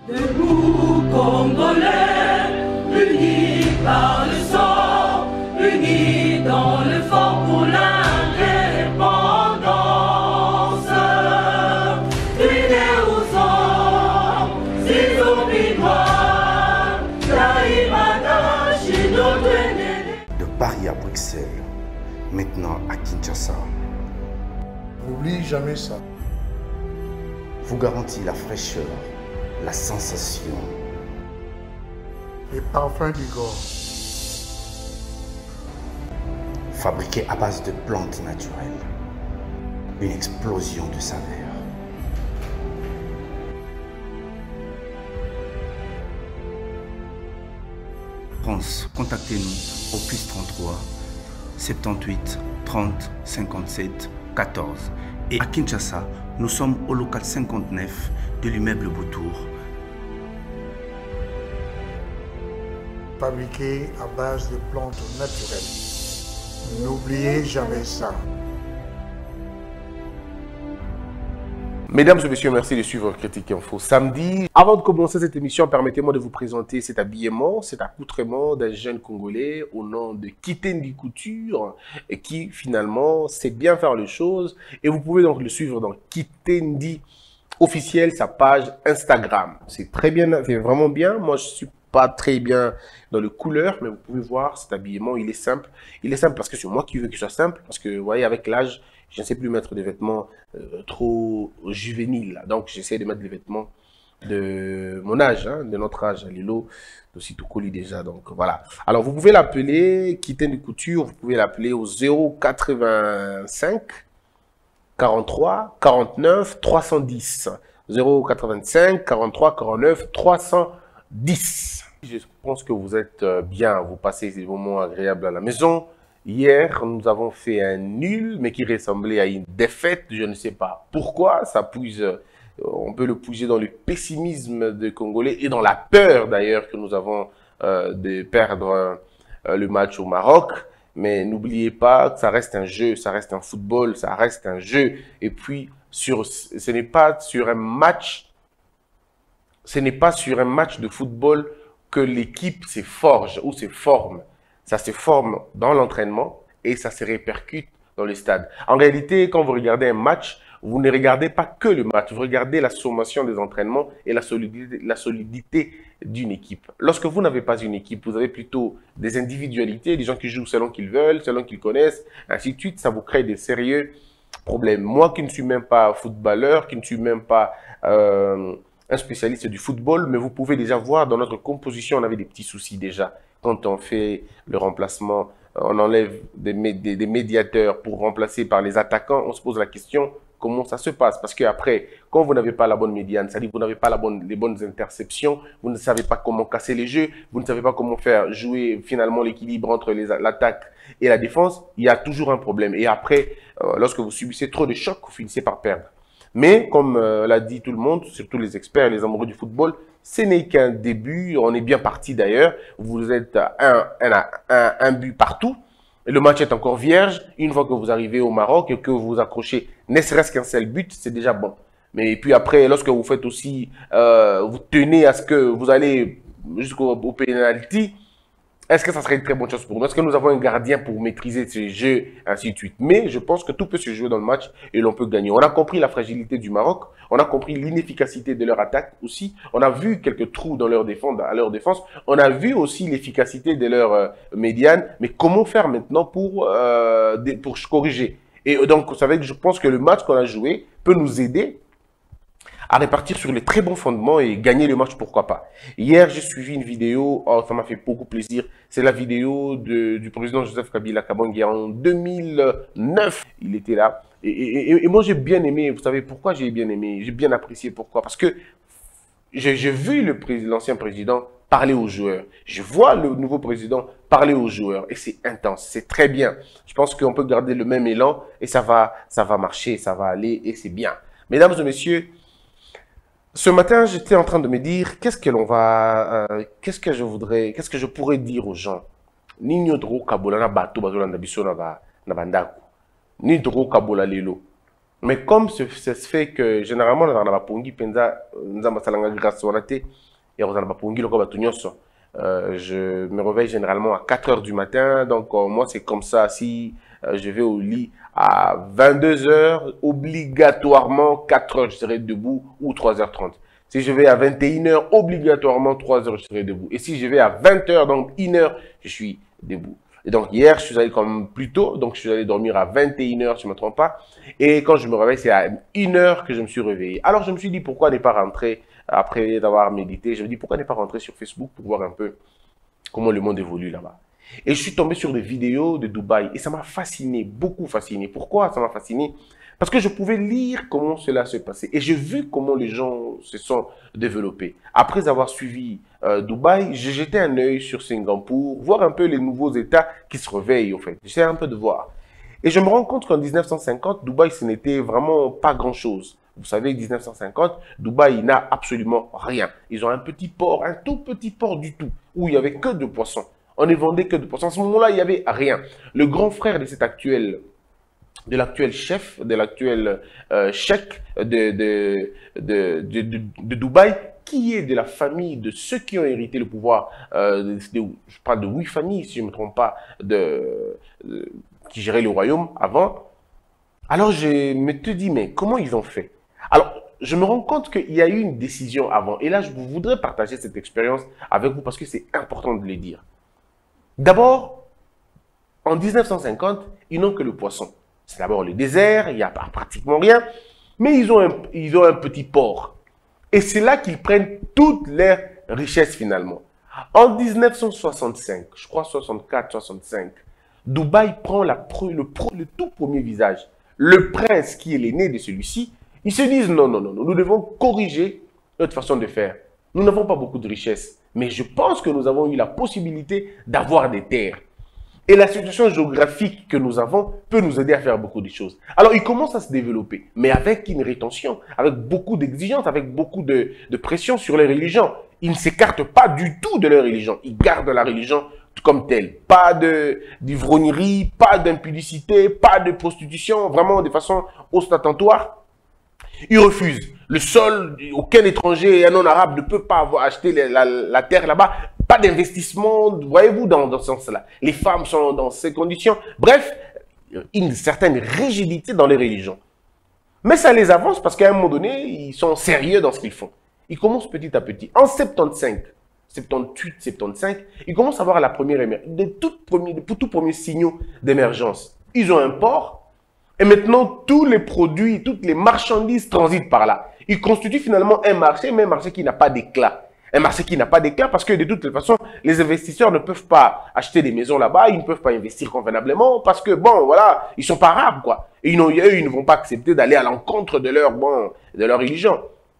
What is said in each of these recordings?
Debout, Congolais, unis par le sang, unis dans l'effort pour l'indépendance. Unis aux hommes, ces obligeoires, Taïmada, Chino, De Paris à Bruxelles, maintenant à Kinshasa, N'oublie jamais ça. vous garantit la fraîcheur, la sensation. Les parfums du Gore. Fabriqué à base de plantes naturelles. Une explosion de saveurs. France, contactez-nous au +33 78 30 57 14. Et à Kinshasa, nous sommes au local 59 de l'immeuble Boutour. Fabriqué à base de plantes naturelles. N'oubliez jamais ça. Mesdames et messieurs, merci de suivre Critique Info samedi. Avant de commencer cette émission, permettez-moi de vous présenter cet habillement, cet accoutrement d'un jeune Congolais au nom de Kitendi Couture et qui finalement sait bien faire les choses. Et vous pouvez donc le suivre dans Kitendi officiel, sa page Instagram. C'est très bien, c'est vraiment bien. Moi, je suis pas très bien dans les couleurs, mais vous pouvez voir cet habillement, il est simple. Il est simple parce que c'est moi qui veux qu'il soit simple, parce que vous voyez, avec l'âge, je ne sais plus mettre des vêtements trop juvéniles. Donc, j'essaie de mettre des vêtements de mon âge, hein, de notre âge. Lilo, aussi tout colis déjà. Donc, voilà. Alors, vous pouvez l'appeler Kitendi Couture. Vous pouvez l'appeler au 085 43 49 310. 085 43 49 310. Je pense que vous êtes bien. Vous passez des moments agréables à la maison. Hier, nous avons fait un nul, mais qui ressemblait à une défaite. Je ne sais pas pourquoi. Ça pousse, on peut le pousser dans le pessimisme des Congolais et dans la peur d'ailleurs que nous avons de perdre le match au Maroc. Mais n'oubliez pas que ça reste un jeu, ça reste un football, ça reste un jeu. Et puis, ce n'est pas sur un match, de football que l'équipe se forge ou se forme. Ça se forme dans l'entraînement et ça se répercute dans le stade. En réalité, quand vous regardez un match, vous ne regardez pas que le match, vous regardez la sommation des entraînements et la solidité d'une équipe. Lorsque vous n'avez pas une équipe, vous avez plutôt des individualités, des gens qui jouent selon qu'ils veulent, selon qu'ils connaissent, ainsi de suite, ça vous crée des sérieux problèmes. Moi qui ne suis même pas footballeur, qui ne suis même pas un spécialiste du football, mais vous pouvez déjà voir dans notre composition, on avait des petits soucis déjà. Quand on fait le remplacement, on enlève des médiateurs pour remplacer par les attaquants, on se pose la question comment ça se passe. Parce qu'après, quand vous n'avez pas la bonne médiane, c'est-à-dire que vous n'avez pas les bonnes interceptions, vous ne savez pas comment casser les jeux, vous ne savez pas comment faire jouer finalement l'équilibre entre l'attaque et la défense, il y a toujours un problème. Et après, lorsque vous subissez trop de chocs, vous finissez par perdre. Mais comme l'a dit tout le monde, surtout les experts, les amoureux du football, ce n'est qu'un début. On est bien parti d'ailleurs. Vous êtes un but partout. Le match est encore vierge. Une fois que vous arrivez au Maroc et que vous accrochez ne serait-ce qu'un seul but, c'est déjà bon. Mais puis après, lorsque vous faites aussi, vous tenez à ce que vous allez jusqu'au penalty, est-ce que ça serait une très bonne chose pour nous? Est-ce que nous avons un gardien pour maîtriser ces jeux, ainsi de suite? Mais je pense que tout peut se jouer dans le match et l'on peut gagner. On a compris la fragilité du Maroc. On a compris l'inefficacité de leur attaque aussi. On a vu quelques trous dans leur défense, à leur défense. On a vu aussi l'efficacité de leur médiane. Mais comment faire maintenant pour corriger? Et donc, vous savez que je pense que le match qu'on a joué peut nous aider à répartir sur les très bons fondements et gagner le match, pourquoi pas. Hier, j'ai suivi une vidéo, oh, ça m'a fait beaucoup plaisir. C'est la vidéo du président Joseph Kabila Kabange en 2009. Il était là. Et moi, j'ai bien aimé. Vous savez pourquoi j'ai bien aimé? J'ai bien apprécié. Pourquoi? Parce que j'ai vu l'ancien président parler aux joueurs. Je vois le nouveau président parler aux joueurs. Et c'est intense. C'est très bien. Je pense qu'on peut garder le même élan et ça va marcher, ça va aller et c'est bien. Mesdames et messieurs, ce matin, j'étais en train de me dire, qu'est-ce que je pourrais dire aux gens? Ni dro kabola na bato bazolanda biso na bandako. Ni dro kabola lelo. Mais comme ça se fait que généralement, dans la pongi, penza, nzamba salanga grâce au nate, et on a pongi le koba tunyoso. Je me réveille généralement à 4 h du matin. Donc, moi, c'est comme ça. Si je vais au lit à 22 h, obligatoirement 4 h, je serai debout ou 3 h 30. Si je vais à 21 h, obligatoirement 3 h, je serai debout. Et si je vais à 20 h, donc 1 h, je suis debout. Et donc, hier, je suis allé comme plus tôt. Donc, je suis allé dormir à 21 h, si je ne me trompe pas. Et quand je me réveille, c'est à 1 h que je me suis réveillé. Alors, je me suis dit, pourquoi ne pas rentrer après d'avoir médité? Je me dis, pourquoi ne pas rentrer sur Facebook pour voir un peu comment le monde évolue là-bas. Et je suis tombé sur des vidéos de Dubaï. Et ça m'a fasciné, beaucoup fasciné. Pourquoi ça m'a fasciné? Parce que je pouvais lire comment cela se passait. Et j'ai vu comment les gens se sont développés. Après avoir suivi Dubaï, j'ai jeté un œil sur Singapour, voir un peu les nouveaux États qui se réveillent, en fait. J'essaie un peu de voir. Et je me rends compte qu'en 1950, Dubaï, ce n'était vraiment pas grand-chose. Vous savez, 1950, Dubaï n'a absolument rien. Ils ont un petit port, un tout petit port du tout, où il n'y avait que de poissons. On ne vendait que de poissons. À ce moment-là, il n'y avait rien. Le grand frère de l'actuel chef, de l'actuel cheikh de Dubaï, qui est de la famille de ceux qui ont hérité le pouvoir, je parle de 8 familles, si je ne me trompe pas, qui géraient le royaume avant. Alors je me dis, mais comment ils ont fait? Alors, je me rends compte qu'il y a eu une décision avant. Et là, je voudrais partager cette expérience avec vous parce que c'est important de le dire. D'abord, en 1950, ils n'ont que le poisson. C'est d'abord le désert, il n'y a pratiquement rien. Mais ils ont un petit port. Et c'est là qu'ils prennent toutes leurs richesses finalement. En 1965, je crois 64, 65, Dubaï prend le tout premier visage. Le prince qui est l'aîné de celui-ci, ils se disent non, non, non, nous devons corriger notre façon de faire. Nous n'avons pas beaucoup de richesses, mais je pense que nous avons eu la possibilité d'avoir des terres. Et la situation géographique que nous avons peut nous aider à faire beaucoup de choses. Alors, ils commencent à se développer, mais avec une rétention, avec beaucoup d'exigences, avec beaucoup de pression sur les religions. Ils ne s'écartent pas du tout de leur religion. Ils gardent la religion comme telle. Pas d'ivrognerie, pas d'impudicité, pas de prostitution, vraiment de façon ostentatoire. Ils refusent. Le sol, aucun étranger et un non-arabe ne peut pas avoir acheté la terre là-bas. Pas d'investissement, voyez-vous, dans ce sens-là. Les femmes sont dans ces conditions. Bref, une certaine rigidité dans les religions. Mais ça les avance parce qu'à un moment donné, ils sont sérieux dans ce qu'ils font. Ils commencent petit à petit. En 75, 78, 75, ils commencent à avoir la première tout premiers signaux d'émergence. Ils ont un port. Et maintenant, tous les produits, toutes les marchandises transitent par là. Ils constituent finalement un marché, mais un marché qui n'a pas d'éclat. Un marché qui n'a pas d'éclat parce que de toute façon, les investisseurs ne peuvent pas acheter des maisons là-bas, ils ne peuvent pas investir convenablement parce que, bon, voilà, ils sont pas arabes, quoi. Et eux, ils ne vont pas accepter d'aller à l'encontre de leur religion.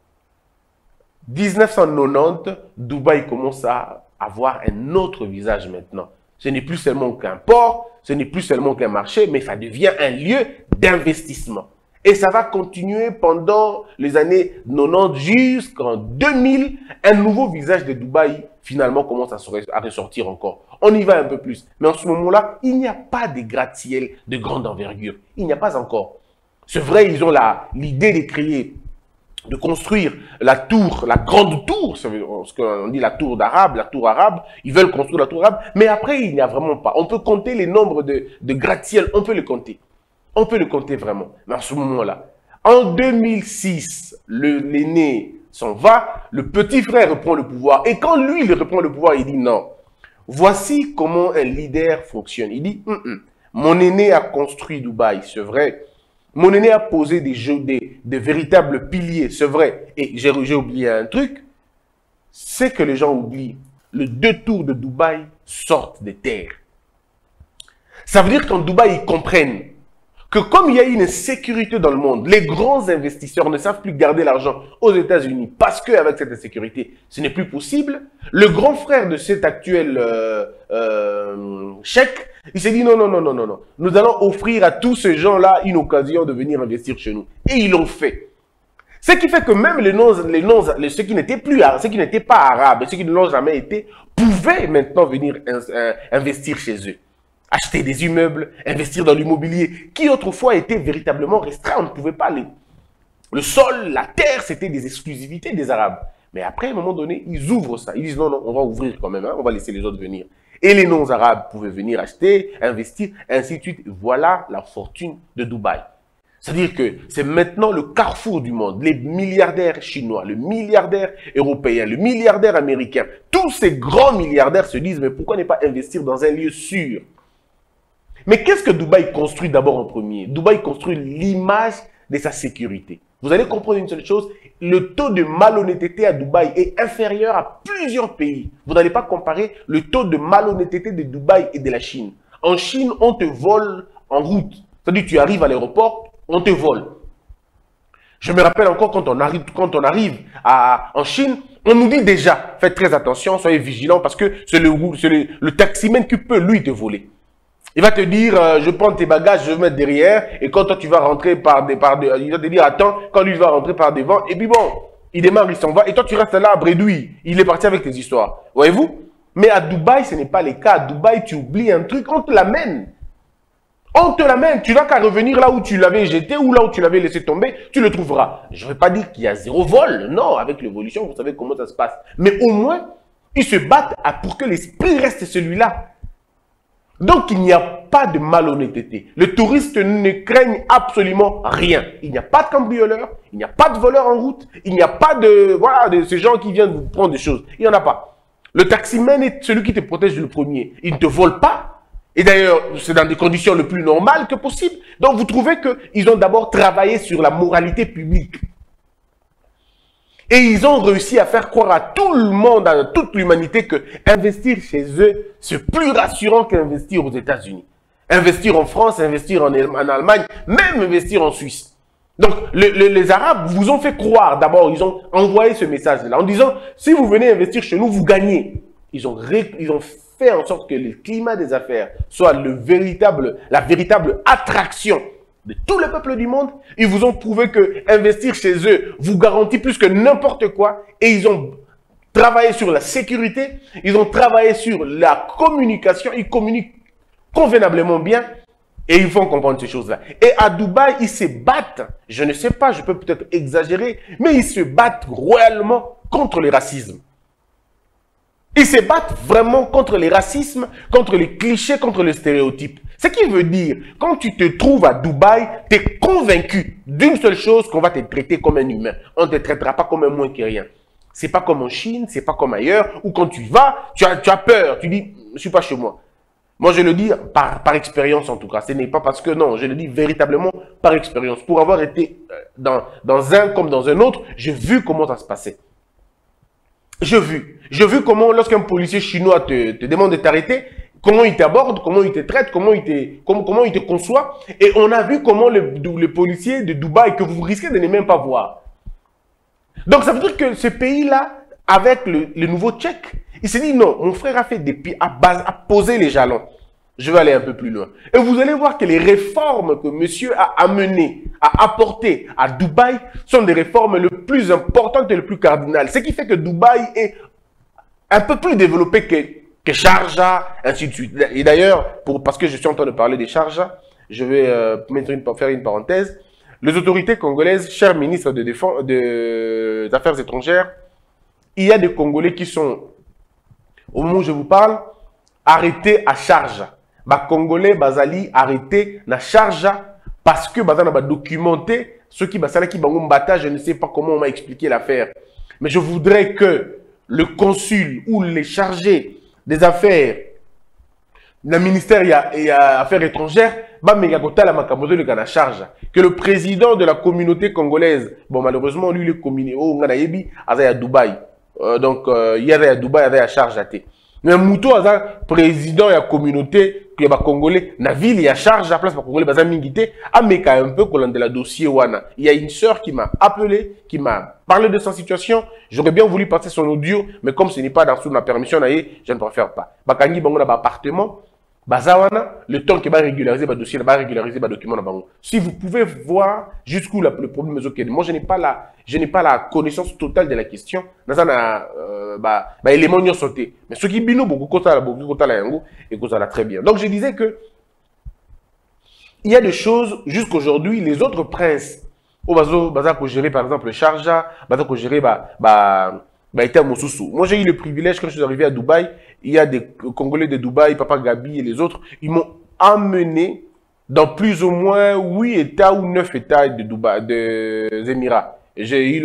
1990, Dubaï commence à avoir un autre visage maintenant. Ce n'est plus seulement qu'un port, ce n'est plus seulement qu'un marché, mais ça devient un lieu d'investissement. Et ça va continuer pendant les années 90 jusqu'en 2000. Un nouveau visage de Dubaï, finalement, commence à ressortir encore. On y va un peu plus. Mais en ce moment-là, il n'y a pas de gratte-ciel de grande envergure. Il n'y a pas encore. C'est vrai, ils ont l'idée de créer, de construire la tour, la grande tour, ce qu'on dit la tour arabe, ils veulent construire la tour arabe, mais après, il n'y a vraiment pas. On peut compter les nombres de gratte-ciel, on peut les compter. On peut le compter vraiment, mais en ce moment-là. En 2006, l'aîné s'en va, le petit frère reprend le pouvoir. Et quand lui, il reprend le pouvoir, il dit non. Voici comment un leader fonctionne. Il dit, mon aîné a construit Dubaï, c'est vrai. Mon aîné a posé des véritables piliers, c'est vrai. Et j'ai oublié un truc, c'est que les gens oublient. Les 2 tours de Dubaï sortent des terres. Ça veut dire qu'en Dubaï, ils comprennent que comme il y a une insécurité dans le monde, les grands investisseurs ne savent plus garder l'argent aux États-Unis parce qu'avec cette insécurité, ce n'est plus possible. Le grand frère de cet actuel cheikh, il s'est dit non, non, non, non, non, non. Nous allons offrir à tous ces gens-là une occasion de venir investir chez nous. Et ils l'ont fait. Ce qui fait que même ceux qui n'étaient pas arabes, ceux qui ne l'ont jamais été, pouvaient maintenant venir investir chez eux. acheter des immeubles, investir dans l'immobilier, qui autrefois était véritablement restreint. On ne pouvait pas le sol, la terre, c'était des exclusivités des Arabes. Mais après, à un moment donné, ils ouvrent ça. Ils disent non, non, on va ouvrir quand même, hein, on va laisser les autres venir. Et les non-arabes pouvaient venir acheter, investir, ainsi de suite. Voilà la fortune de Dubaï. C'est-à-dire que c'est maintenant le carrefour du monde. Les milliardaires chinois, le milliardaire européen, le milliardaire américain, tous ces grands milliardaires se disent, mais pourquoi ne pas investir dans un lieu sûr? Mais qu'est-ce que Dubaï construit d'abord en premier? Dubaï construit l'image de sa sécurité. Vous allez comprendre une seule chose, le taux de malhonnêteté à Dubaï est inférieur à plusieurs pays. Vous n'allez pas comparer le taux de malhonnêteté de Dubaï et de la Chine. En Chine, on te vole en route. C'est-à-dire tu arrives à l'aéroport, on te vole. Je me rappelle encore quand on arrive en Chine, on nous dit déjà, faites très attention, soyez vigilants parce que c'est le taximène qui peut lui te voler. Il va te dire, je prends tes bagages, je vais mettre derrière, et quand toi tu vas rentrer il va te dire, attends, quand lui va rentrer par devant, et puis bon, il démarre, il s'en va, et toi tu restes là à bredouille. Il est parti avec tes histoires. Voyez-vous? Mais à Dubaï, ce n'est pas le cas. À Dubaï, tu oublies un truc, on te l'amène. On te l'amène. Tu n'as qu'à revenir là où tu l'avais jeté ou là où tu l'avais laissé tomber, tu le trouveras. Je ne vais pas dire qu'il y a zéro vol. Non, avec l'évolution, vous savez comment ça se passe. Mais au moins, ils se battent pour que l'esprit reste celui-là. Donc, il n'y a pas de malhonnêteté. Les touristes ne craignent absolument rien. Il n'y a pas de cambrioleurs, il n'y a pas de voleurs en route, il n'y a pas de ces gens qui viennent vous prendre des choses. Il n'y en a pas. Le taximène est celui qui te protège le premier. Il ne te vole pas. Et d'ailleurs, c'est dans des conditions le plus normales que possible. Donc, vous trouvez qu'ils ont d'abord travaillé sur la moralité publique. Et ils ont réussi à faire croire à tout le monde, à toute l'humanité, que investir chez eux, c'est plus rassurant qu'investir aux États-Unis. Investir en France, investir en Allemagne, même investir en Suisse. Donc, les Arabes vous ont fait croire, d'abord, ils ont envoyé ce message-là, en disant, si vous venez investir chez nous, vous gagnez. Ils ont fait en sorte que le climat des affaires soit la véritable attraction de tout le peuple du monde. Ils vous ont prouvé que investir chez eux vous garantit plus que n'importe quoi. Et ils ont travaillé sur la sécurité, ils ont travaillé sur la communication, ils communiquent convenablement bien et ils font comprendre ces choses-là. Et à Dubaï, ils se battent, je ne sais pas, je peux peut-être exagérer, mais ils se battent royalement contre le racisme. Ils se battent vraiment contre les racismes, contre les clichés, contre les stéréotypes. Ce qui veut dire, quand tu te trouves à Dubaï, tu es convaincu d'une seule chose, qu'on va te traiter comme un humain. On ne te traitera pas comme un moins que rien. C'est pas comme en Chine, c'est pas comme ailleurs, où quand tu vas, tu as peur, tu dis, je suis pas chez moi. Moi, je le dis par expérience en tout cas. Ce n'est pas parce que non, je le dis véritablement par expérience. Pour avoir été dans un comme dans un autre, j'ai vu comment ça se passait. J'ai vu comment lorsqu'un policier chinois te demande de t'arrêter, comment il t'aborde, comment il te traite, comment il te conçoit. Et on a vu comment le policier de Dubaï, que vous risquez de ne même pas voir. Donc ça veut dire que ce pays-là, avec le nouveau Tchèque, il s'est dit non, mon frère a fait des pieds, a posé les jalons. Je vais aller un peu plus loin. Et vous allez voir que les réformes que monsieur a amenées, a apportées à Dubaï sont des réformes les plus importantes et les plus cardinales. Ce qui fait que Dubaï est un peu plus développé que Sharjah, ainsi de suite. Et d'ailleurs, parce que je suis en train de parler de Sharjah, je vais faire une parenthèse. Les autorités congolaises, cher ministre des Affaires étrangères, il y a des Congolais qui sont, au moment où je vous parle, arrêtés à Sharjah. Les Congolais bazali arrêtés à Sharjah parce que bazana ba documenté ceux qui basala qui bangom bata, je ne sais pas comment on m'a expliqué l'affaire. Mais je voudrais que le consul ou les chargés des affaires, le ministère et affaires étrangères, que le président de la communauté congolaise, bon malheureusement lui le communauté à Dubaï, donc il y a à Dubaï, il y a Sharjah. Mais Mouto a président de la communauté que les Congolais, na ville, il y a charge à place pour Congolais, bazan mingité, a meka un peu qu'on de la dossier wana. Il y a une sœur qui m'a appelé, qui m'a parlé de sa situation. J'aurais bien voulu passer son audio, mais comme ce n'est pas dans sous ma permission, je ne préfère pas. Bakangi bango na appartement, Bazawana, le temps que va régulariser le dossier, va régulariser le document. Si vous pouvez voir jusqu'où le problème est ok. Moi, je n'ai pas la connaissance totale de la question. Éléments n'y ont sauté. Mais ce qui bino beaucoup et très bien. Donc, je disais que il y a des choses jusqu'aujourd'hui, les autres princes, au baza pour gérer par exemple le Sharjah, baza pour gérer moi, j'ai eu le privilège, quand je suis arrivé à Dubaï, il y a des Congolais de Dubaï, Papa Gabi et les autres, ils m'ont amené dans plus ou moins 8 États ou 9 États de Dubaï, des Émirats. J'ai eu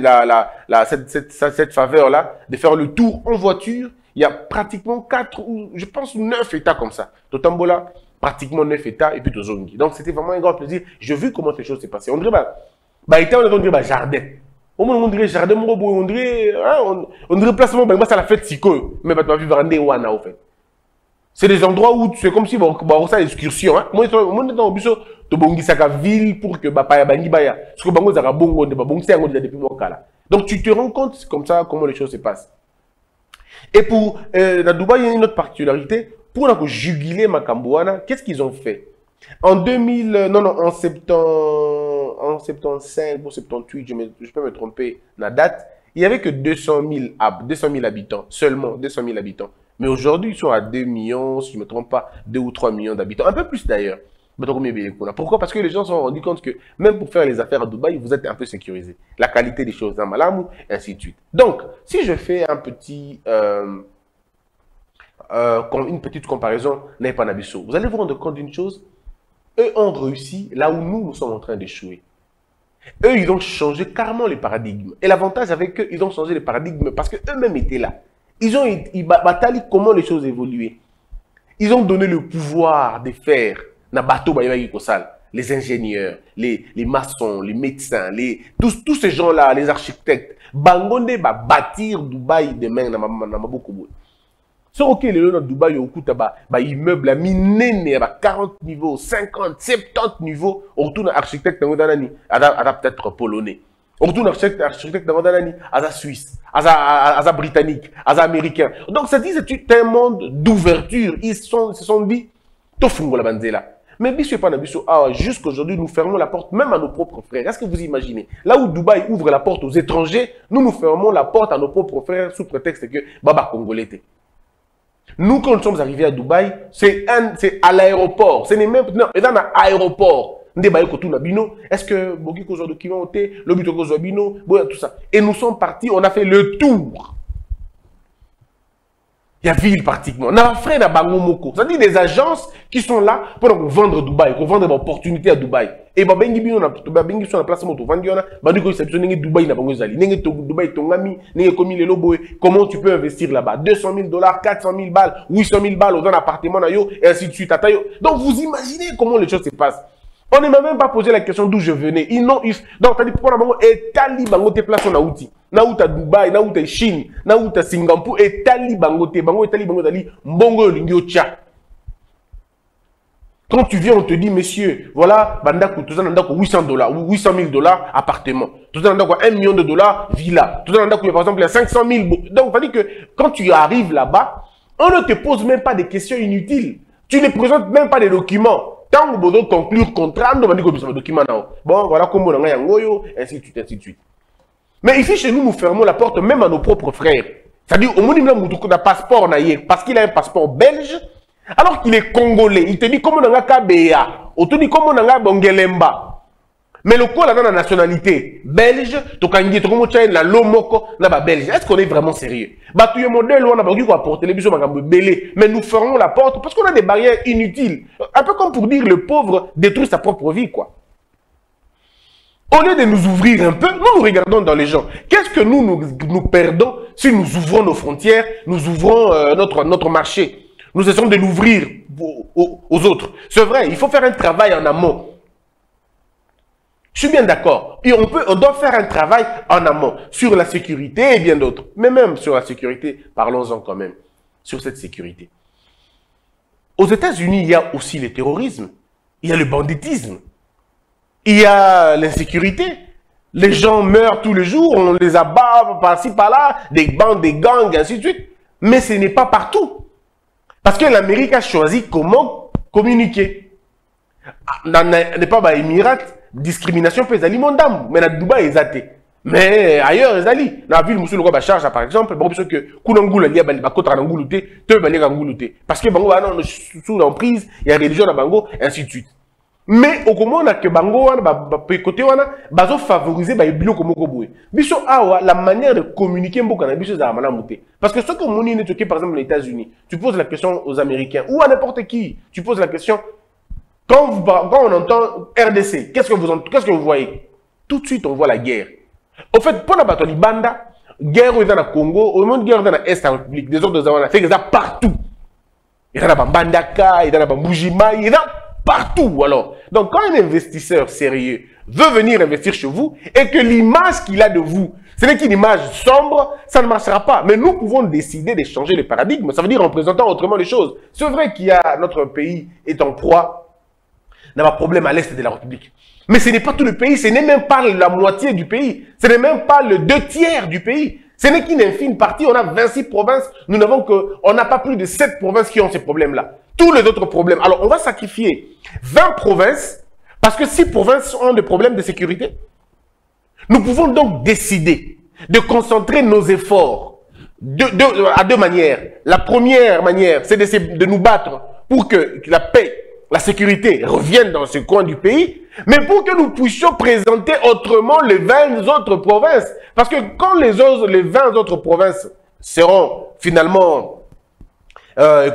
cette faveur-là de faire le tour en voiture. Il y a pratiquement 4 ou je pense 9 États comme ça. Totambola, pratiquement 9 États et puis Tozongi. Donc, c'était vraiment un grand plaisir. J'ai vu comment ces choses s'est passées. On dirait, jardin. On dirait jardin, on dirait placement, c'est la fête psycho. Mais tu vas vivre en Wana, en fait. C'est des endroits où c'est comme si on ça excursion. Moi, je suis dans le ville pour que Bapaya Bangibaya. Parce que Bango Zara Bongo, depuis mon cas là. Donc, tu te rends compte comme ça, comment les choses se passent. Et pour la Dubaï, il y a une autre particularité. Pour juguler Makambouana, qu'est-ce qu'ils ont fait? En 2000, en 75 ou 78, je peux me tromper la date, il n'y avait que 200 000 habitants, seulement 200 000 habitants. Mais aujourd'hui, ils sont à 2 millions, si je ne me trompe pas, 2 ou 3 millions d'habitants, un peu plus d'ailleurs. Pourquoi? Parce que les gens se sont rendus compte que même pour faire les affaires à Dubaï, vous êtes un peu sécurisé. La qualité des choses, Malamou, et ainsi de suite. Donc, si je fais une petite comparaison, Naipanabiso, vous allez vous rendre compte d'une chose. Eux ont réussi là où nous sommes en train d'échouer. Eux, ils ont changé carrément les paradigmes. Et l'avantage avec eux, ils ont changé les paradigmes parce qu'eux-mêmes étaient là. Ils bataillent comment les choses évoluaient. Ils ont donné le pouvoir de faire les ingénieurs, les maçons, les médecins, tous ces gens-là, les architectes. Bangonde va bâtir Dubaï demain dans beaucoup. C'est ok, les gens de Dubaï, immeuble, minene, 40 niveaux, 50, 70 niveaux. On retourne architecte dans Danani, peut-être polonais. On retourne architecte dans Danani, à Suisse, à britannique, à américain. Donc ça dit, c'est un monde d'ouverture. Ils se sont dit, tofungo la banzela. Mais jusqu'aujourd'hui, nous fermons la porte même à nos propres frères. Est-ce que vous imaginez? Là où Dubaï ouvre la porte aux étrangers, nous fermons la porte à nos propres frères sous prétexte que Baba Congolais. Nous, quand nous sommes arrivés à Dubaï, c'est à l'aéroport. Ce n'est même pas dans l'aéroport. Est-ce que Boki Kozo document Lobito Kozo Bino, tout ça. Et nous sommes partis, on a fait le tour. Il y a ville pratiquement. On a fait la Bangomoko. C'est-à-dire des agences qui sont là pour vendre Dubaï, pour vendre des opportunités à Dubaï. Et Babengi Bino, Babengi sur la place moto, Vandiona, Bandiko Seption, Dubaï, Nabangozali, Dubaï, Tongami, Komi les Lobo. Comment tu peux investir là-bas? 200 000 $, 400 000 balles, 800 000 balles dans un appartement, et ainsi de suite. Donc vous imaginez comment les choses se passent. On ne m'a même pas posé la question d'où je venais. Donc, t'as dit pourquoi on a dit Tali Bangote place en Aouti. Naouta Dubaï, Naouta Chine, Naouta Singapour, et Tali Bangote, Bango, Tali Bangote, Mbongo Lingyocha. Quand tu viens, on te dit, messieurs, voilà, Bandakou, tout ça, Nandako, 800 $, ou 800 000 $, appartement. Tout ça, Nandako, 1 million $, villa. Tout ça, Nandako, par exemple, il y a 500 000. Donc, ça dit que quand tu arrives là-bas, on ne te pose même pas des questions inutiles. Tu ne présentes même pas des documents. Tant que vous devez conclure contrat, on va dire que vous avez un document. Bon, voilà comment on a un goyo, ainsi de suite, ainsi de suite. Mais ici, chez nous, nous fermons la porte même à nos propres frères. C'est-à-dire, au moins, il a un passeport, parce qu'il a un passeport belge, alors qu'il est congolais. Il te dit comment on a un KBA, on te dit comment on a un Bongelemba. Mais le quoi, là, dans la nationalité belge, tu as la lomoko, la belge. Est-ce qu'on est vraiment sérieux? Bah, tu es modèle, on a pas quoi apporter les bisous, mais nous ferons la porte parce qu'on a des barrières inutiles. Un peu comme pour dire le pauvre détruit sa propre vie, quoi. Au lieu de nous ouvrir un peu, nous regardons dans les gens. Qu'est-ce que nous perdons si nous ouvrons nos frontières, nous ouvrons notre marché? Nous essayons de l'ouvrir aux autres. C'est vrai, il faut faire un travail en amont. Je suis bien d'accord. Et on doit faire un travail en amont sur la sécurité et bien d'autres. Mais même sur la sécurité, parlons-en quand même. Sur cette sécurité. Aux États-Unis, il y a aussi le terrorisme. Il y a le banditisme. Il y a l'insécurité. Les gens meurent tous les jours, on les abat par-ci, par-là, des bandes, des gangs, ainsi de suite. Mais ce n'est pas partout. Parce que l'Amérique a choisi comment communiquer. N'est pas Émirat, discrimination peut être mondam, mais dans Dubaï ils athées. Mais ailleurs ils allient. Dans la ville Moussou le charge par exemple, bon parce que Kunangula lié ba kotra nguluté, te ba lié nguluté. Parce que bango non sous l'emprise, il y a religion dans bango ainsi de suite. Mais au comment on a que bango côté wana bazo favoriser ba ibilo comme koboué. Biso awa la manière de communiquer mboka na biso za mana muté. Parce que ce que mon est toqué par exemple les États-Unis, tu poses la question aux Américains ou à n'importe qui, tu poses la question quand on entend RDC, qu'est-ce que vous voyez? Tout de suite on voit la guerre. Au fait, pour la bataille Banda, guerre dans le Congo, au monde guerre dans l'Est de la République, des autres on a fait ça partout. Il y en a dans Bandaka, il y en a dans Boujima, il y en a partout. Alors, donc quand un investisseur sérieux veut venir investir chez vous et que l'image qu'il a de vous, ce n'est qu'une image sombre, ça ne marchera pas. Mais nous pouvons décider de changer le paradigme. Ça veut dire en présentant autrement les choses. C'est vrai qu'il y a notre pays est en proie d'un problème à l'Est de la République. Mais ce n'est pas tout le pays, ce n'est même pas la moitié du pays, ce n'est même pas le 2/3 du pays. Ce n'est qu'une infime partie, on a 26 provinces, nous n'avons que, on n'a pas plus de 7 provinces qui ont ces problèmes-là. Tous les autres problèmes. Alors on va sacrifier 20 provinces, parce que 6 provinces ont des problèmes de sécurité. Nous pouvons donc décider de concentrer nos efforts à deux manières. La première manière, c'est de nous battre pour que la paix, la sécurité revienne dans ce coin du pays, mais pour que nous puissions présenter autrement les 20 autres provinces. Parce que quand les 20 autres provinces seront finalement avec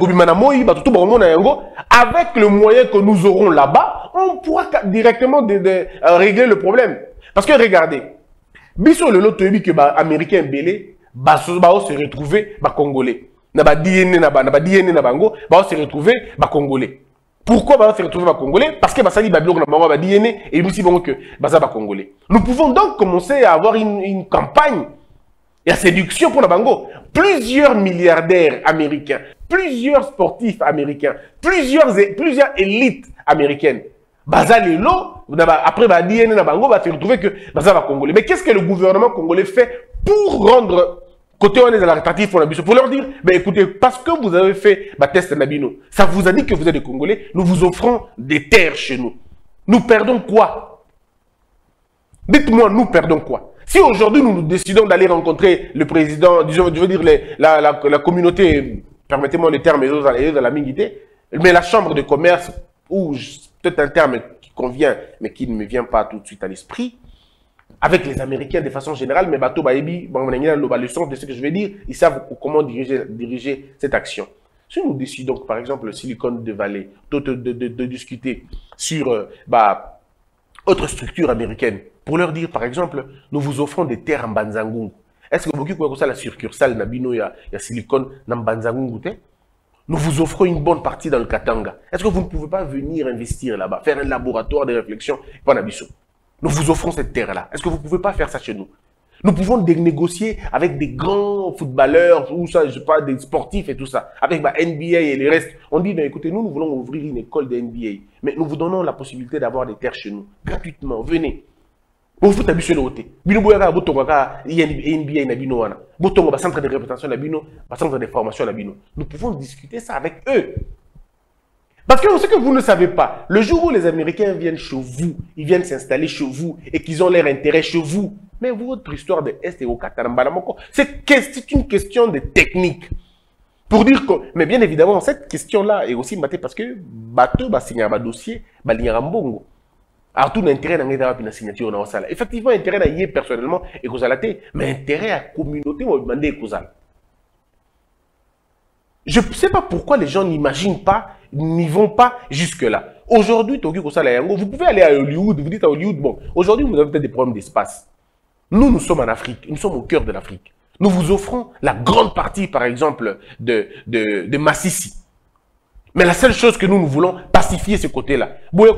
le moyen que nous aurons là-bas, on pourra directement régler le problème. Parce que regardez, biso le lot que américain belé, se retrouver congolais. Na ba DNA na bango, se retrouver congolais. Pourquoi va se retrouver congolais? Parce que Basali Babylon na bango ba DNA et nous bon que baza congolais. Nous pouvons donc commencer à avoir une campagne et à séduction pour la bango. Plusieurs milliardaires américains, plusieurs sportifs américains, plusieurs élites américaines. Bazalelo, après DNA na bango va se retrouver que baza congolais. Mais qu'est-ce que le gouvernement congolais fait pour rendre côté on est dans la répartie pour leur dire, ben écoutez, parce que vous avez fait test Nabino, ça vous a dit que vous êtes des Congolais, nous vous offrons des terres chez nous. Nous perdons quoi? Dites-moi, nous perdons quoi? Si aujourd'hui nous décidons d'aller rencontrer le président, disons, je veux dire la communauté, permettez-moi le terme, de la Mingité, mais la chambre de commerce, ou peut-être un terme qui convient, mais qui ne me vient pas tout de suite à l'esprit, avec les Américains de façon générale, mais bateau baebi, la leçon de ce que je vais dire, ils savent comment diriger cette action. Si nous décidons, par exemple, le Silicon Valley, de discuter sur autre structure américaine, pour leur dire, par exemple, nous vous offrons des terres en Banzangungu. Est-ce que vous voyez ça la succursale Nabino, il y a Silicon en Banzangungu? Nous vous offrons une bonne partie dans le Katanga. Est-ce que vous ne pouvez pas venir investir là-bas, faire un laboratoire de réflexion? Nous vous offrons cette terre-là. Est-ce que vous ne pouvez pas faire ça chez nous? Nous pouvons négocier avec des grands footballeurs, ou ça, je sais pas, des sportifs et tout ça, avec NBA et les restes. On dit, ben, écoutez, nous voulons ouvrir une école de NBA, mais nous vous donnons la possibilité d'avoir des terres chez nous, gratuitement. Venez. Vous faites habituer le côté. NBA, centre de réputation, centre de formation. Nous pouvons discuter ça avec eux. Parce que ce que vous ne savez pas, le jour où les Américains viennent chez vous, ils viennent s'installer chez vous et qu'ils ont leur intérêt chez vous, mais votre histoire de Est et au Katarambalamoko, c'est une question de technique. Pour dire que, mais bien évidemment, cette question-là est aussi matée parce que bateau va signer un dossier, va lire un bongo. Alors tout l'intérêt dans la signature dans la effectivement, intérêt dans y personnellement et causalité, mais intérêt à la communauté va demander causal. Je ne sais pas pourquoi les gens n'imaginent pas, n'y vont pas jusque-là. Aujourd'hui, vous pouvez aller à Hollywood, vous dites à Hollywood, bon, aujourd'hui vous avez peut-être des problèmes d'espace. Nous sommes en Afrique, nous sommes au cœur de l'Afrique. Nous vous offrons la grande partie, par exemple, de Massissi. Mais la seule chose que nous voulons, pacifier ce côté-là.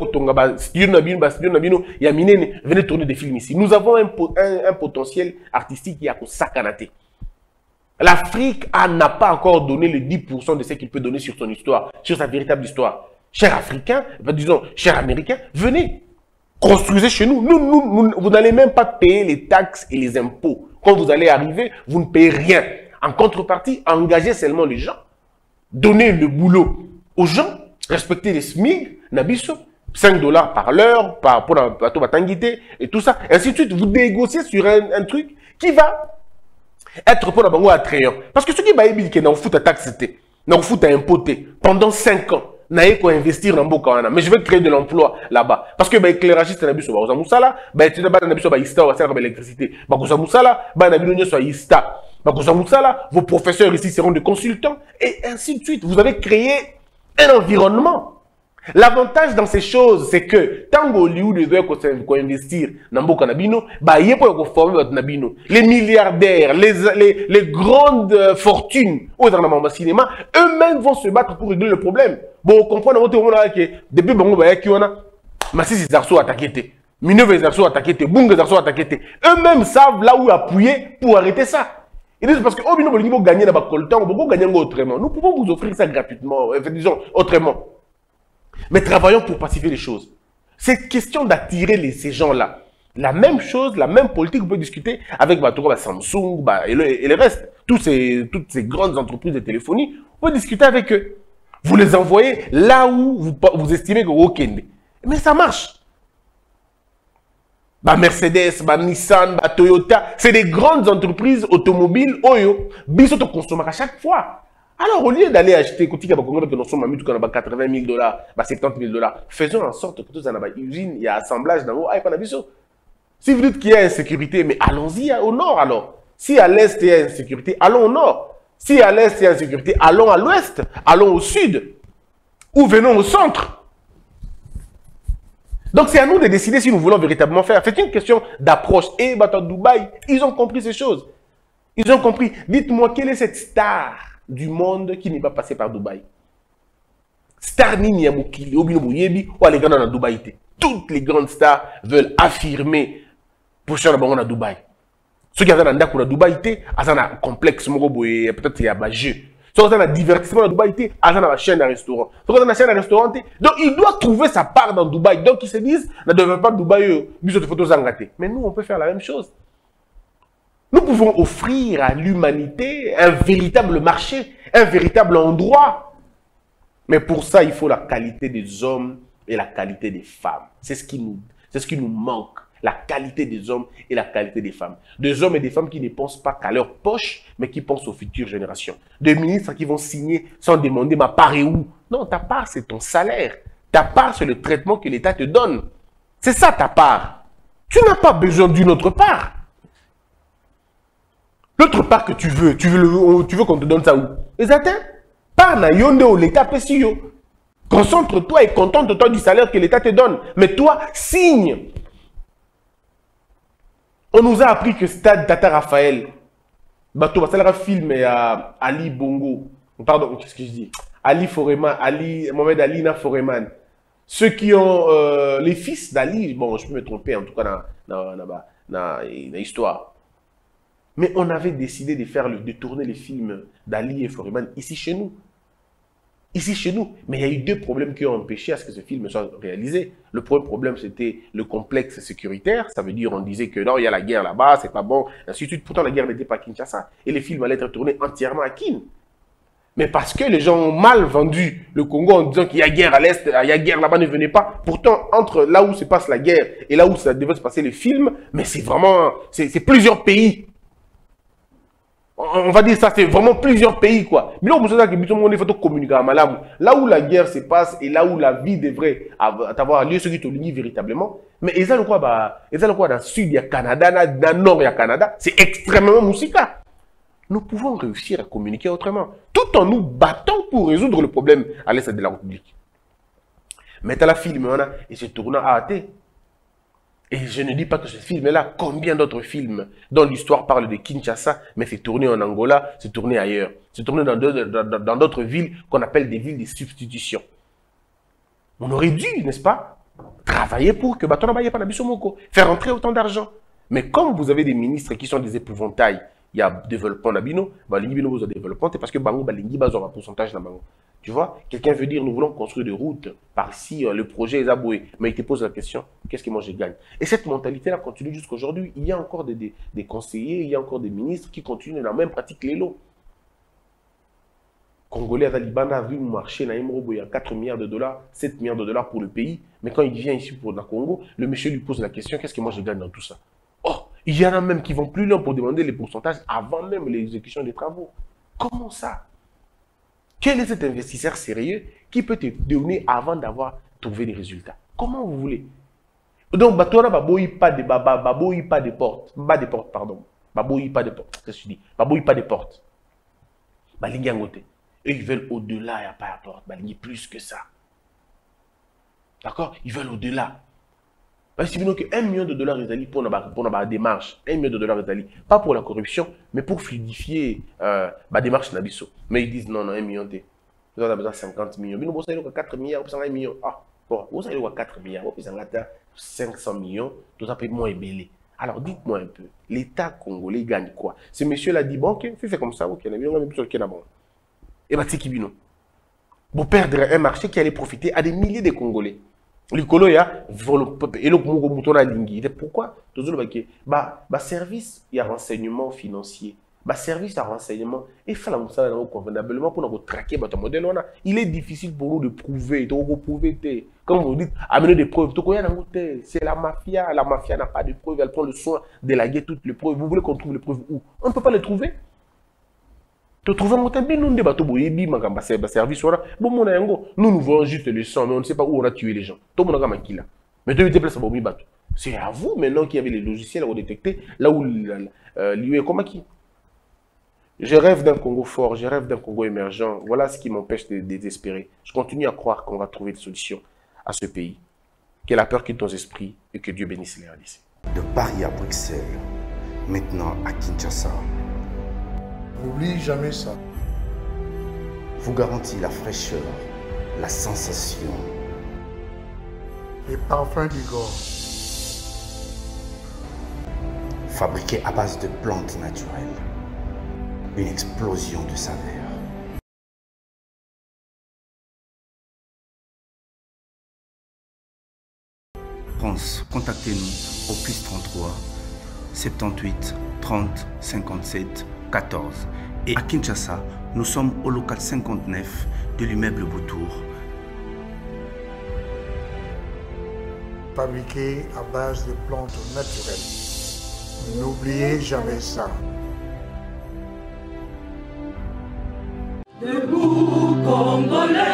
Venez tourner des films ici. Nous avons un potentiel artistique qui a sakanaté. L'Afrique n'a pas encore donné le 10% de ce qu'il peut donner sur son histoire, sur sa véritable histoire. Chers Africains, disons, chers Américains, venez, construisez chez nous. Vous n'allez même pas payer les taxes et les impôts. Quand vous allez arriver, vous ne payez rien. En contrepartie, engagez seulement les gens. donner le boulot aux gens, respecter les SMIC, Nabiso, 5 $ par l'heure, pour un bateau batangité, et tout ça. Et ainsi de suite, vous négociez sur un truc qui va être pour la bango attrayant. Parce que ce qui va être dans le foot à taxer, dans le foot à impoter, pendant 5 ans, naïe quoi investir dans Bokawana, mais je vais créer de l'emploi là-bas. Parce que éclairagiste Nabiso, bah Moussala, bah tu n'as Nabiso, bah Ista, va faire l'électricité. Bah Moussala, bah Nabiso, soit Ista. Bah Moussala, vos professeurs ici seront des consultants, et ainsi de suite. Vous avez créé un environnement. L'avantage dans ces choses, c'est que tant au lieu de investir dans Mboka Nabino, bah il y a pas former votre Nabino. Les milliardaires, les grandes fortunes au cinéma, eux-mêmes vont se battre pour régler le problème. Bon, comprendre votre monde que depuis bon bah qui on a, Massi les arceaux attaqués, Mineux les arceaux attaqués, Bung les arceaux attaqués. Eux-mêmes savent là où appuyer pour arrêter ça. Ils disent parce que au bino vous gagner dans le coltan, on peut gagner autrement. Nous pouvons vous offrir ça gratuitement, disons autrement. Mais travaillons pour pacifier les choses. C'est question d'attirer ces gens-là. La même chose, la même politique, vous pouvez discuter avec Samsung et le reste. Toutes ces grandes entreprises de téléphonie, vous pouvez discuter avec eux. Vous les envoyez là où vous estimez que vous êtes. Mais ça marche. Mercedes, Nissan, Toyota, c'est des grandes entreprises automobiles. Oyo, biso to consommer à chaque fois. Alors, au lieu d'aller acheter, que nous sommes à 80 000 $, 70 000 $, faisons en sorte que tous en une usine, il y a assemblage dans l'eau. Si vous dites qu'il y a insécurité, mais allons-y au nord alors. Si à l'est il y a insécurité, allons au nord. Si à l'est il y a insécurité, allons à l'ouest, allons au sud. Ou venons au centre. Donc c'est à nous de décider si nous voulons véritablement faire. C'est une question d'approche. Et à Dubaï, ils ont compris ces choses. Ils ont compris. Dites-moi, quelle est cette star du monde qui n'est pas passé par Dubaï? Star Nini Yamukili, Obino Bouyebi, ou les grands dans Dubaï. Toutes les grandes stars veulent affirmer pour faire le à Dubaï. Ceux qui ont un Dubaï, ils ont un complexe, peut-être qu'il y a un jeu. Ceux qui ont un divertissement à Dubaï, ils ont une chaîne de restaurant. Ceux qui ont une chaîne de restaurant, donc il doit trouver sa part dans Dubaï. Donc ils se disent, ne devrait pas Dubaï, mais de photos engagées. Mais nous, on peut faire la même chose. Nous pouvons offrir à l'humanité un véritable marché, un véritable endroit. Mais pour ça, il faut la qualité des hommes et la qualité des femmes. C'est ce qui nous manque. La qualité des hommes et la qualité des femmes. Des hommes et des femmes qui ne pensent pas qu'à leur poche, mais qui pensent aux futures générations. Des ministres qui vont signer sans demander ma part est où. Non, ta part, c'est ton salaire. Ta part, c'est le traitement que l'État te donne. C'est ça ta part. Tu n'as pas besoin d'une autre part. L'autre part que tu veux qu'on te donne ça où? Exactement. Pas na yonde ou l'État pesio. Concentre-toi et contente-toi du salaire que l'État te donne. Mais toi, signe. On nous a appris que Stade Tata Raphaël, bateau, ça a filmé à Ali Bongo. Pardon, qu'est-ce que je dis? Ali Foreman, Mohamed Alina Foreman. Ceux qui ont les fils d'Ali, bon, je peux me tromper en tout cas dans l'histoire. Mais on avait décidé de tourner les films d'Ali et Foreman ici chez nous. Ici chez nous. Mais il y a eu deux problèmes qui ont empêché à ce que ce film soit réalisé. Le premier problème, c'était le complexe sécuritaire. Ça veut dire, on disait que non, il y a la guerre là-bas, c'est pas bon. Ainsi de suite. Pourtant, la guerre n'était pas à Kinshasa. Et les films allaient être tournés entièrement à Kin. Mais parce que les gens ont mal vendu le Congo en disant qu'il y a guerre à l'Est, il y a guerre là-bas, ne venez pas. Pourtant, entre là où se passe la guerre et là où ça devait se passer les films, mais c'est vraiment, c'est plusieurs pays. On va dire ça, c'est vraiment plusieurs pays, quoi. Mais là, on faut communiquer à Malam. Là où la guerre se passe et là où la vie devrait avoir lieu, ce qui est lié véritablement. Mais ils ont quoi, dans le sud, il y a Canada, dans le nord, il y a Canada. C'est extrêmement moussika. Nous pouvons réussir à communiquer autrement, tout en nous battant pour résoudre le problème à l'est de la République. Mais tu as la film, et c'est tournant à AT. Et je ne dis pas que ce film-là, combien d'autres films dont l'histoire parle de Kinshasa, mais c'est tourné en Angola, c'est tourné ailleurs. C'est tourné dans d'autres villes qu'on appelle des villes de substitution. On aurait dû, n'est-ce pas, travailler pour que Batona Baye Panabisomoko, faire entrer autant d'argent. Mais comme vous avez des ministres qui sont des épouvantails, il y a développement Nabino, Balingi vous a développement, c'est parce que Bango Balingi a un pourcentage Nabango. Tu vois, quelqu'un veut dire, nous voulons construire des routes par-ci, le projet est aboué. Mais il te pose la question, qu'est-ce que moi je gagne? Et cette mentalité-là continue jusqu'à aujourd'hui. Il y a encore des conseillers, il y a encore des ministres qui continuent dans la même pratique les lots. Congolais, Talibanda a vu marcher dans il y a 4 milliards de dollars, 7 milliards de dollars pour le pays. Mais quand il vient ici pour le Congo, le monsieur lui pose la question, qu'est-ce que moi je gagne dans tout ça? Oh, il y en a même qui vont plus loin pour demander les pourcentages avant même l'exécution des travaux. Comment ça? Quel est cet investisseur sérieux qui peut te donner avant d'avoir trouvé des résultats? Comment vous voulez? Donc, Batouana baboui pas de baboui pas de portes. Pas de portes, pardon. Baboui pas de portes. Qu'est-ce que je dis? Baboui pas de portes. Balingi angoté. Eux, ils veulent au-delà, il n'y a pas de porte. Balingi plus que ça. D'accord? Ils veulent au-delà. Parce que sinon, que 1 million de dollars ils pour la démarche. 1 million de dollars ils pas pour la corruption, mais pour fluidifier la démarche Nabiso. Mais ils disent non, 1 million, vous avez besoin de 50 millions. Mais nous, vous avez 4 milliards, vous avez 1 million. Ah, bon, vous avez 4 milliards, vous avez 500 millions, tout ça peut être moins ébélé. Alors, dites-moi un peu, l'État congolais gagne quoi? Ce monsieur-là dit, bon, ok, fais comme ça, ok, on a mis sur le Kénabon. Et bien, c'est qui bino? Vous perdrez un marché qui allait profiter à des milliers de Congolais. Les Congolais, et le mouton à lingi. Pourquoi? Service, il y a renseignement financier. Service de renseignement, et fait ça convenablement pour nous traquer votre modèle. Il est difficile pour nous de prouver, comme vous dites, amener des preuves. C'est la mafia n'a pas de preuves, elle prend le soin d'élaguer toutes les preuves. Vous voulez qu'on trouve les preuves où? On ne peut pas les trouver. Nous nous voyons juste le sang, mais on ne sait pas où on a tué les gens. Tout le monde a maquillé là. Mais tu déplaces à bateau. C'est à vous maintenant qu'il y avait les logiciels à détecter là où l'IE est comme qui. Je rêve d'un Congo fort, je rêve d'un Congo émergent. Voilà ce qui m'empêche de désespérer. Je continue à croire qu'on va trouver des solutions à ce pays. Que la peur quitte nos esprits et que Dieu bénisse les RDC. De Paris à Bruxelles, maintenant à Kinshasa. N'oublie jamais ça. Vous garantit la fraîcheur, la sensation. Les parfums d'Igor. Fabriqué à base de plantes naturelles. Une explosion de saveurs. France, contactez-nous au +33 78 30 57 14. Et à Kinshasa, nous sommes au local 59 de l'immeuble Boutour. Fabriqué à base de plantes naturelles. N'oubliez jamais ça. Debout, Congolais.